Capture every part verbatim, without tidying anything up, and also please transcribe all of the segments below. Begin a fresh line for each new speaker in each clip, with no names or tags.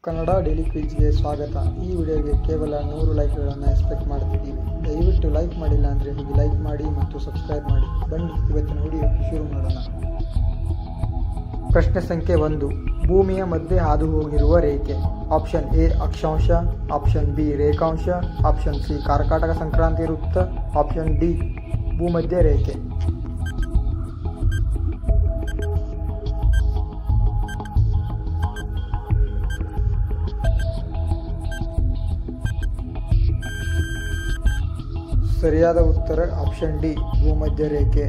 Kannada daily ಕ್ವಿಜ್ಗೆ ಸ್ವಾಗತ. ಈ ವಿಡಿಯೋಗೆ ಕೇವಲ ನೂರು ಲೈಕ್ಗಳನ್ನು ಎಕ್ಸ್ಪೆಕ್ಟ್ ಮಾಡ್ತಿದ್ದೀವಿ. ದಯವಿಟ್ಟು ಲೈಕ್ ಮಾಡಿಲ್ಲ ಅಂದರೆ ಹೋಗಿ ಲೈಕ್ ಮಾಡಿ ಮತ್ತು ಸಬ್ಸ್ಕ್ರೈಬ್ ಮಾಡಿ. ಬನ್ನಿ ಇವತ್ತಿನ ವಿಡಿಯೋ ಶುರು ಮಾಡೋಣ. ಪ್ರಶ್ನೆ ಸಂಖ್ಯೆ ಒಂದು. ಭೂಮಿಯ ಮಧ್ಯೆ ಹಾದು ಹೋಗಿರುವ ರೇಖೆ. ಆಪ್ಷನ್ ಎ ಅಕ್ಷಾಂಶ, ಆಪ್ಷನ್ ಬಿ ರೇಖಾಂಶ, ಆಪ್ಷನ್ ಸಿ ಕರ್ಕಾಟಕ ಸಂಕ್ರಾಂತಿ ವೃತ್ತ, ಆಪ್ಷನ್ ಡಿ ಭೂಮಧ್ಯ ರೇಖೆ. ಸರಿಯಾದ ಉತ್ತರ ಆಪ್ಷನ್ ಡಿ ಭೂಮಧ್ಯ ರೇಖೆ.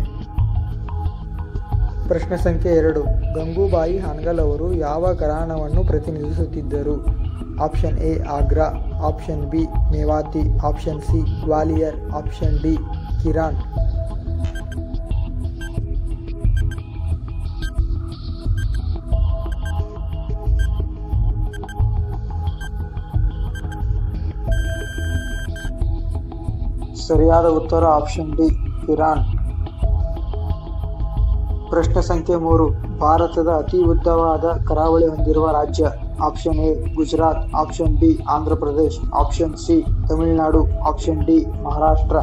ಪ್ರಶ್ನೆ ಸಂಖ್ಯೆ ಎರಡು. ಗಂಗೂಬಾಯಿ ಹಾನ್ಗಲ್ ಅವರು ಯಾವ ಘರಾಣವನ್ನು ಪ್ರತಿನಿಧಿಸುತ್ತಿದ್ದರು? Option A Agra, option B Mewati, option C Gwalior, option D Kirana. ಸರಿಯಾದ ಉತ್ತರ ಆಪ್ಷನ್ ಡಿ ಕಿರಾನ್. ಪ್ರಶ್ನೆ ಸಂಖ್ಯೆ ಮೂರು. ಭಾರತದ ಅತಿ ಉದ್ದವಾದ ಕರಾವಳಿ ಹೊಂದಿರುವ ರಾಜ್ಯ. Option A Gujarat, option B Andhra Pradesh, option C Tamil Nadu, option D Maharashtra.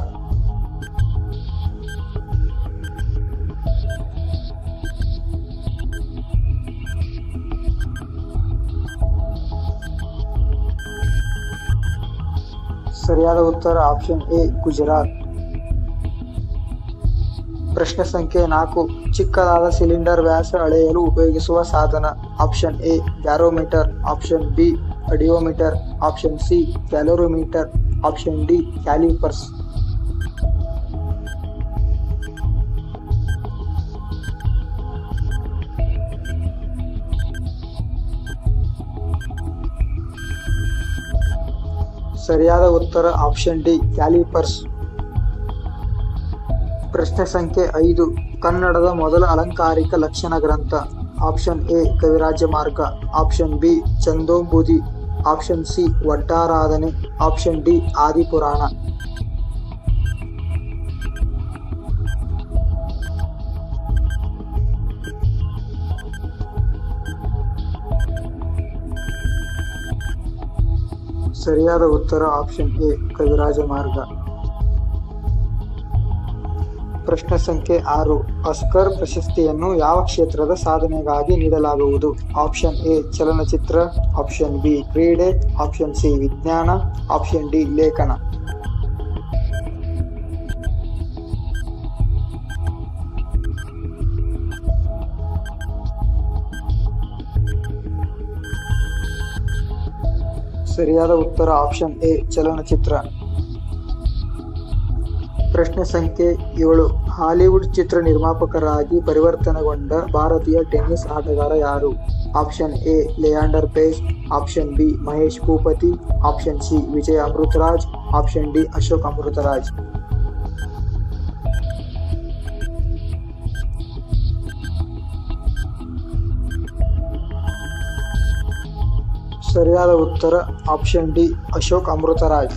ಸರಿಯಾದ ಉತ್ತರ ಆಪ್ಷನ್ ಎ ಗುಜರಾತ್. ಪ್ರಶ್ನೆ ಸಂಖ್ಯೆ ನಾಲ್ಕು. ಚಿಕ್ಕದಾದ ಸಿಲಿಂಡರ್ ವ್ಯಾಸ ಅಳೆಯಲು ಉಪಯೋಗಿಸುವ ಸಾಧನ. Option A barometer, option B audiometer, option C calorimeter, option D callipers. ಸರಿಯಾದ ಉತ್ತರ ಆಪ್ಷನ್ ಡಿ ಕ್ಯಾಲಿಪರ್ಸ್. ಪ್ರಶ್ನೆ ಸಂಖ್ಯೆ ಐದು. ಕನ್ನಡದ ಮೊದಲ ಅಲಂಕಾರಿಕ ಲಕ್ಷಣ ಗ್ರಂಥ. Option A Kavirajamarga, option B Chandombudhi, option C Vaddaradhane, option D Adipurana. ಸರಿಯಾದ ಉತ್ತರ ಆಪ್ಷನ್ ಎ ಕವಿರಾಜ ಮಾರ್ಗ. ಪ್ರಶ್ನೆ ಸಂಖ್ಯೆ ಆರು. ಆಸ್ಕರ್ ಪ್ರಶಸ್ತಿಯನ್ನು ಯಾವ ಕ್ಷೇತ್ರದ ಸಾಧನೆಗಾಗಿ ನೀಡಲಾಗುವುದು? ಆಪ್ಷನ್ ಎ ಚಲನಚಿತ್ರ, ಆಪ್ಷನ್ ಬಿ ಕ್ರೀಡೆ, ಆಪ್ಷನ್ ಸಿ ವಿಜ್ಞಾನ, ಆಪ್ಷನ್ ಡಿ ಲೇಖನ. ಸರಿಯಾದ ಉತ್ತರ ಆಪ್ಷನ್ ಎ ಚಲನಚಿತ್ರ. ಪ್ರಶ್ನೆ ಸಂಖ್ಯೆ ಏಳು. ಹಾಲಿವುಡ್ ಚಿತ್ರ ನಿರ್ಮಾಪಕರಾಗಿ ಪರಿವರ್ತನೆಗೊಂಡ ಭಾರತೀಯ ಟೆನ್ನಿಸ್ ಆಟಗಾರ ಯಾರು? Option A Leander Paes, option B Mahesh Bhupathi, option C Vijay Amritraj, option D Ashok Amritraj. ಸರಿಯಾದ ಉತ್ತರ ಆಪ್ಷನ್ ಡಿ ಅಶೋಕ್ ಅಮೃತರಾಜ್.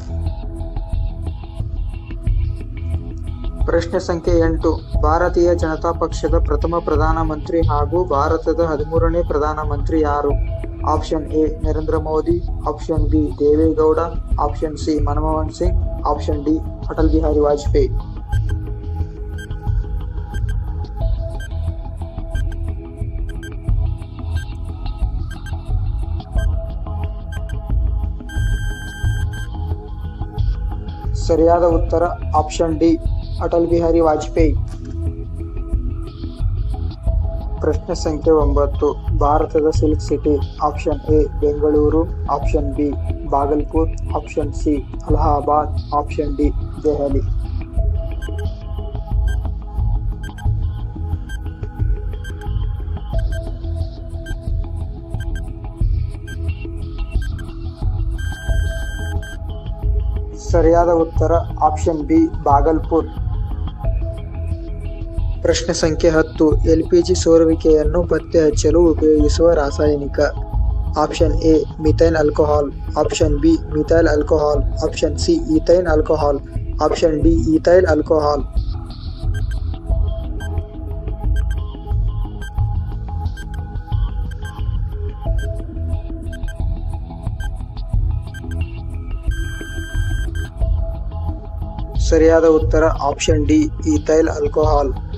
ಪ್ರಶ್ನೆ ಸಂಖ್ಯೆ ಎಂಟು. ಭಾರತೀಯ ಜನತಾ ಪಕ್ಷದ ಪ್ರಥಮ ಪ್ರಧಾನಮಂತ್ರಿ ಹಾಗೂ ಭಾರತದ ಹದಿಮೂರನೇ ಪ್ರಧಾನಮಂತ್ರಿ ಯಾರು? Option A Narendra Modi, option B Deve Gowda, option C Manmohan Singh, option D Atal Bihari Vajpayee. ಸರಿಯಾದ ಉತ್ತರ ಆಪ್ಷನ್ ಡಿ ಅಟಲ್ ಬಿಹಾರಿ ವಾಜಪೇಯಿ. ಪ್ರಶ್ನೆ ಸಂಖ್ಯೆ ಒಂಬತ್ತು. ಭಾರತದ silk city. Option A Bengaluru, option B Bhagalpur, option C Allahabad, option D Delhi. ಸರಿಯಾದ ಉತ್ತರ ಆಪ್ಷನ್ ಬಿ ಬಾಗಲ್ಪುರ್. ಪ್ರಶ್ನೆ ಸಂಖ್ಯೆ ಹತ್ತು. ಎಲ್ಪಿಜಿ ಸೋರುವಿಕೆಯನ್ನು ಪತ್ತೆ ಹಚ್ಚಲು ಉಪಯೋಗಿಸುವ ರಾಸಾಯನಿಕ. Option A methyl alcohol, option B methyl alcohol, option C ethyl alcohol, option D ethyl alcohol. ಸರಿಯಾದ ಉತ್ತರ ಆಪ್ಷನ್ ಡಿ ಈಥೈಲ್ ಆಲ್ಕೋಹಾಲ್.